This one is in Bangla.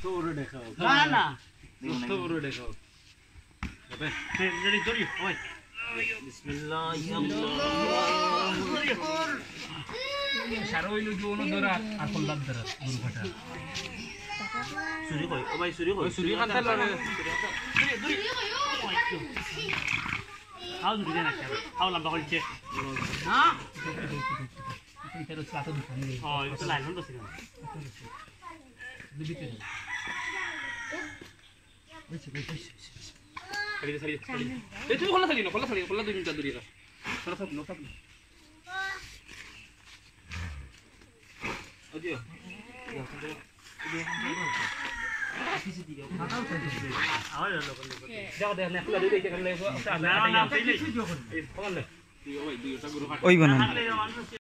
Toro dekhao. না Toro dekhao. Abe, রেডি করি ওই bismillah. সারা হইলো জোনো ধরা আর কল্লাদ ধরা গরু কাটা Suri koi, obai suri koi. সুরি কান্তার লড়ে হাউ দুই না হাউ লম্বা করছে না এটার সাথে দোকান নেই ও এটা লাইন বসে না দিবিতে সারি সারি এই তুমি খোলা থাকি না খোলা 2 মিনিট দূরে রাখ খোলা থাক না থাক Adio. আওয়াজ হলো বলে দেখো দেখ না খোলা দিতে গেলে না না এই ফোন লে তুই ওই দুইটা গরু কাটা ওই বানান